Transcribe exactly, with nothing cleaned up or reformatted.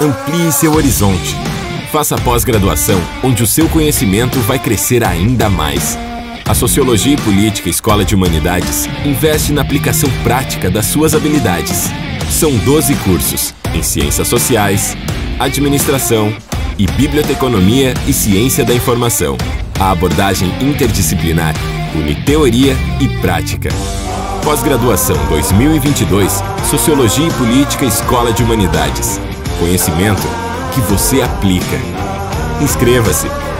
Amplie seu horizonte. Faça pós-graduação, onde o seu conhecimento vai crescer ainda mais. A Sociologia e Política Escola de Humanidades investe na aplicação prática das suas habilidades. São doze cursos em Ciências Sociais, Administração e Biblioteconomia e Ciência da Informação. A abordagem interdisciplinar une teoria e prática. Pós-graduação dois mil e vinte e dois, Sociologia e Política Escola de Humanidades. Conhecimento que você aplica. Inscreva-se!